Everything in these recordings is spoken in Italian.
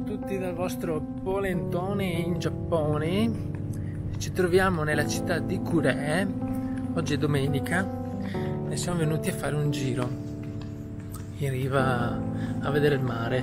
tutti dal vostro Polentone in Giappone. Ci troviamo nella città di Kure. Oggi è domenica e siamo venuti a fare un giro in riva a vedere il mare.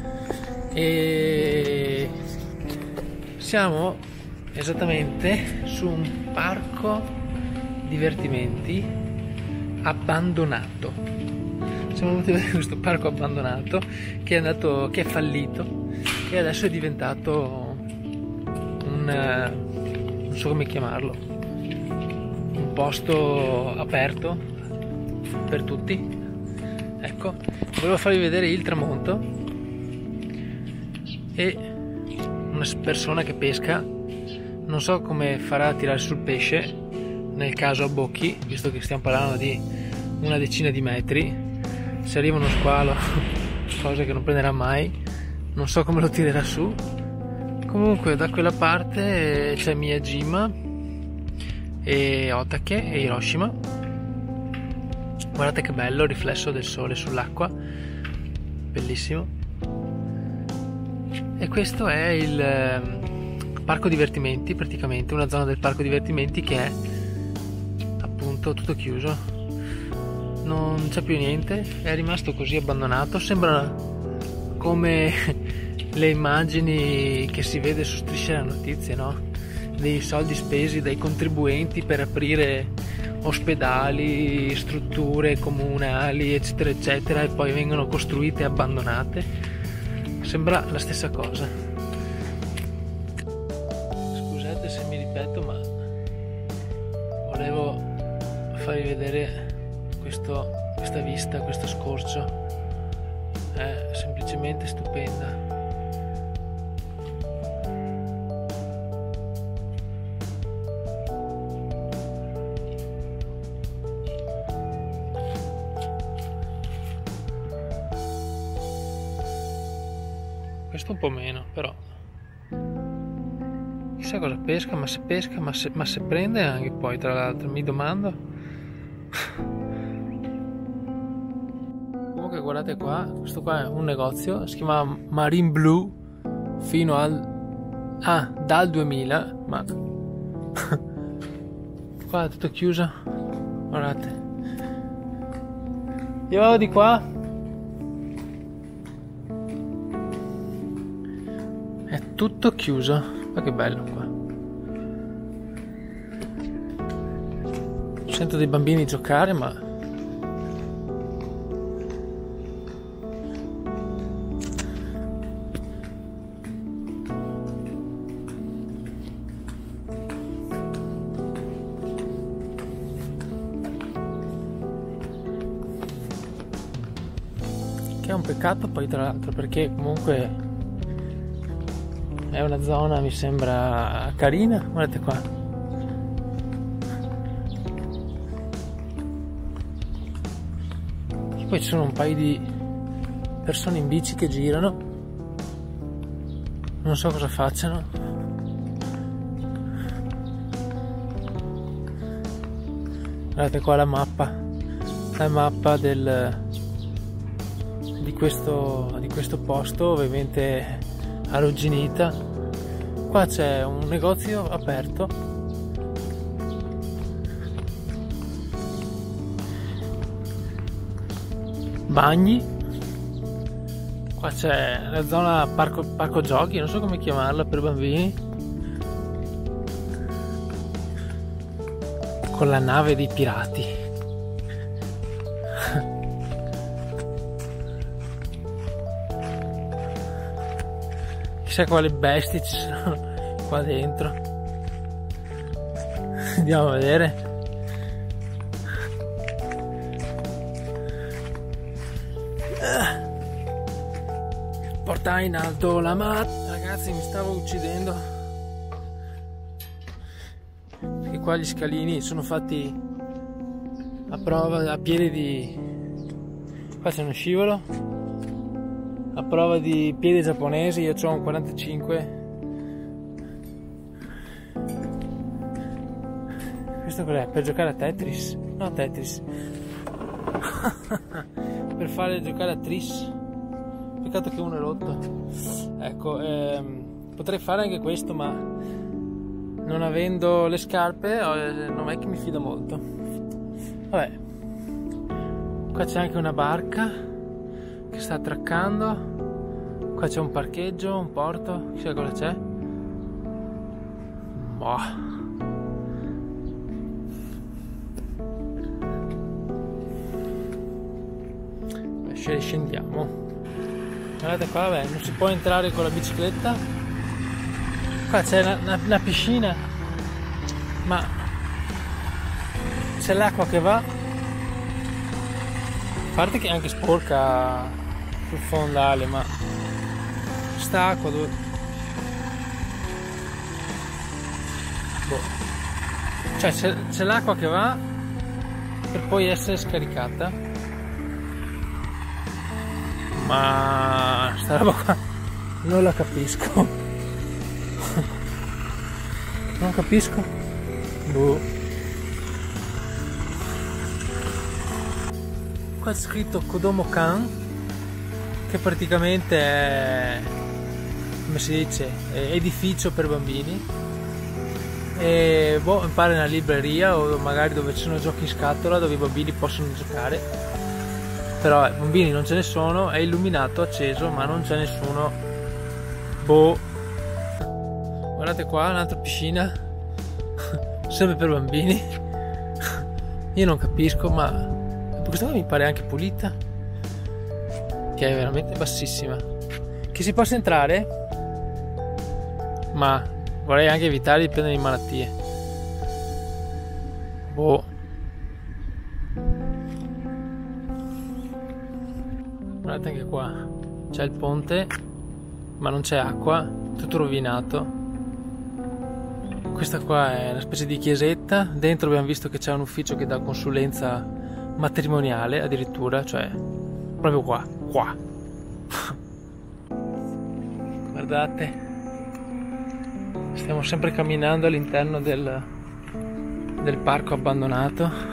E siamo esattamente su un parco divertimenti abbandonato. Siamo venuti a vedere questo parco abbandonato che è fallito e adesso è diventato non so come chiamarlo, un posto aperto per tutti. Ecco, volevo farvi vedere il tramonto e una persona che pesca. Non so come farà a tirare sul pesce nel caso abbocchi, visto che stiamo parlando di una decina di metri. Se arriva uno squalo, cosa che non prenderà mai, non so come lo tirerà su. Comunque da quella parte c'è Miyajima e Otake e Hiroshima. Guardate che bello il riflesso del sole sull'acqua, bellissimo. E questo è il parco divertimenti, praticamente una zona del parco divertimenti che è appunto tutto chiuso. Non c'è più niente, è rimasto così abbandonato. Sembra come le immagini che si vede su Striscia la Notizia, no? Dei soldi spesi dai contribuenti per aprire ospedali, strutture comunali, eccetera eccetera, e poi vengono costruite e abbandonate. Sembra la stessa cosa. Scusate se mi ripeto, ma volevo farvi vedere questa vista, questo scorcio è semplicemente stupenda. Questo un po' meno, però chissà cosa pesca, ma se prende anche poi, tra l'altro, mi domando. Guardate qua, questo qua è un negozio, si chiama Marine Blue fino dal 2000, ma qua è tutto chiuso. Guardate, io vado di qua, è tutto chiuso. Ma che bello qua, sento dei bambini giocare, ma che è un peccato poi, tra l'altro, perché comunque è una zona, mi sembra, carina. Guardate qua, e poi ci sono un paio di persone in bici che girano, non so cosa facciano. Guardate qua la mappa di questo posto, ovviamente arrugginita. Qua c'è un negozio aperto, bagni. Qua c'è la zona parco giochi, non so come chiamarla, per bambini, con la nave dei pirati. Chissà quali bestie ci sono qua dentro. Andiamo a vedere. Porta in alto la mano. Ragazzi, mi stavo uccidendo, perché qua gli scalini sono fatti a prova, a piede di... Qua c'è uno scivolo a prova di piedi giapponesi. Io ho un 45. Questo cos'è? Per giocare a Tetris? No, Tetris. Per fare giocare a Tris. peccato che uno è rotto. Ecco, potrei fare anche questo, ma non avendo le scarpe non è che mi fido molto. Vabbè, qua c'è anche una barca che sta attraccando, qua c'è un parcheggio, un porto, chissà cosa c'è. Boh. Scendiamo. Guardate qua, vabbè, non si può entrare con la bicicletta. Qua c'è una piscina, ma c'è l'acqua che va, a parte che è anche sporca sul fondale, ma sta acqua dove... boh. Cioè c'è l'acqua che va per poi essere scaricata. Ma sta roba qua non la capisco. Non capisco. Boh. Qua è scritto Kodomo-kan, che praticamente è, come si dice, è edificio per bambini. E boh, mi pare una libreria o magari dove ci sono giochi in scatola dove i bambini possono giocare. Però bambini non ce ne sono, è illuminato, acceso, ma non c'è nessuno. Boh. Guardate qua, un'altra piscina, sempre per bambini. Io non capisco, ma questa qua mi pare anche pulita, che è veramente bassissima. Che si possa entrare, ma vorrei anche evitare di prendere malattie. Boh. Guardate anche qua, c'è il ponte, ma non c'è acqua, tutto rovinato. Questa qua è una specie di chiesetta, dentro abbiamo visto che c'è un ufficio che dà consulenza matrimoniale addirittura, cioè proprio qua. Guardate, stiamo sempre camminando all'interno del parco abbandonato.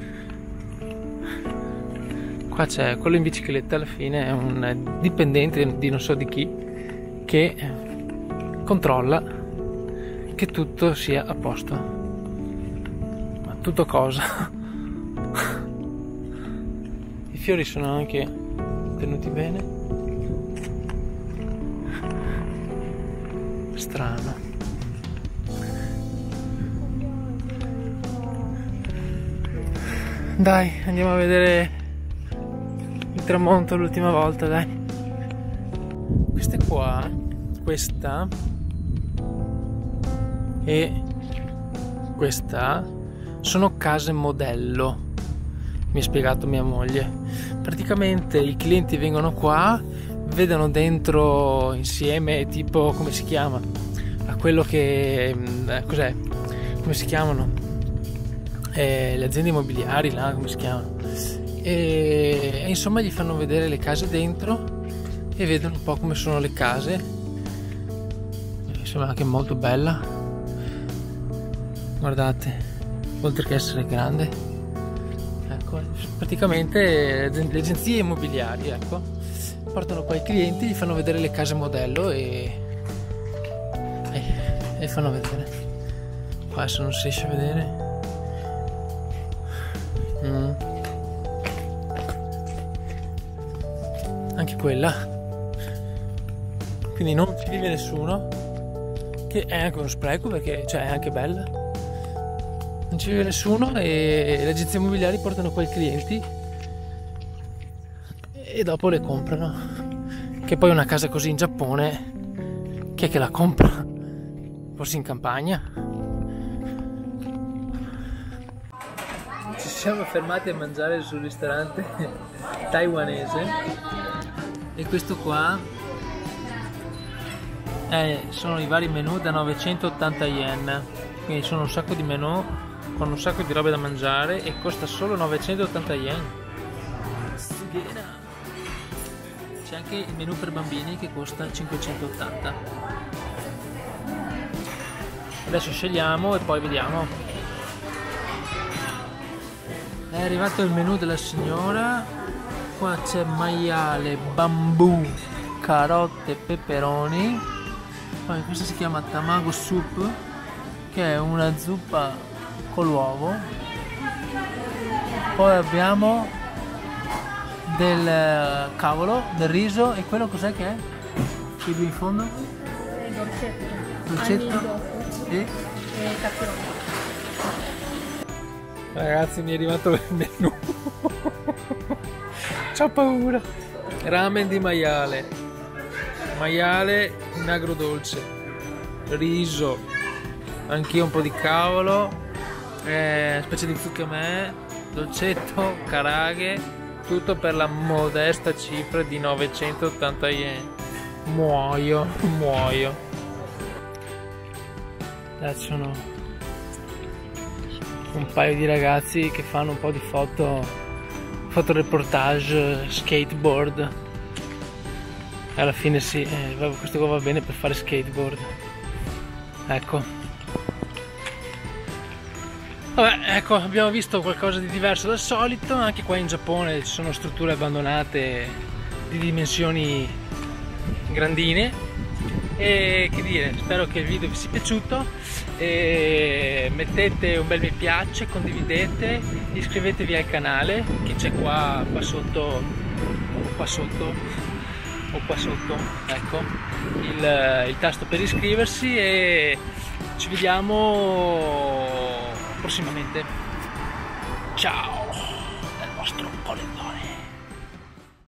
Qua c'è quello in bicicletta, alla fine è un dipendente di non so di chi che controlla che tutto sia a posto. Ma tutto cosa? I fiori sono anche tenuti bene. Strano. Dai, andiamo a vedere il tramonto l'ultima volta, dai. Questa e questa sono case modello, mi ha spiegato mia moglie. Praticamente i clienti vengono qua, vedono dentro insieme, tipo, come si chiama, a quello che cos'è, come si chiamano, le aziende immobiliari là, come si chiamano, e insomma gli fanno vedere le case dentro e vedono un po' come sono le case. Mi sembra anche molto bella, guardate, oltre che essere grande. Ecco, praticamente le agenzie immobiliari, ecco, portano qua i clienti, gli fanno vedere le case modello e fanno vedere. Qua adesso non si riesce a vedere. Anche quella. Quindi non ci vive nessuno, che è anche uno spreco perché, cioè, è anche bella. Non ci vive nessuno e le agenzie immobiliari portano qua i clienti e dopo le comprano. Che poi una casa così in Giappone, chi è che la compra? Forse in campagna? Ci siamo fermati a mangiare sul ristorante taiwanese e questo qua sono i vari menù da 980 yen, quindi sono un sacco di menù con un sacco di robe da mangiare e costa solo 980 yen. C'è anche il menù per bambini che costa 580. Adesso scegliamo e poi vediamo. È arrivato il menù della signora. Qua c'è maiale, bambù, carote e peperoni. Poi questa si chiama tamago soup, che è una zuppa con l'uovo. Poi abbiamo del cavolo, del riso, e quello cos'è che è? Qui in fondo? Dolcetto e caprone. ragazzi, mi è arrivato il menù. C'ho paura. Ramen di maiale in agrodolce, riso, anch'io un po' di cavolo, specie di zucchemè, dolcetto, karage, tutto per la modesta cifra di 980 yen. Muoio. Là sono un paio di ragazzi che fanno un po' di fotoreportage skateboard. Alla fine sì, questo qua va bene per fare skateboard. Ecco. Vabbè, ecco, abbiamo visto qualcosa di diverso dal solito. Anche qua in Giappone ci sono strutture abbandonate di dimensioni grandine. E che dire, spero che il video vi sia piaciuto. E mettete un bel mi piace, condividete, iscrivetevi al canale che c'è qua sotto, ecco il tasto per iscriversi, e ci vediamo prossimamente. Ciao dal vostro Colletto.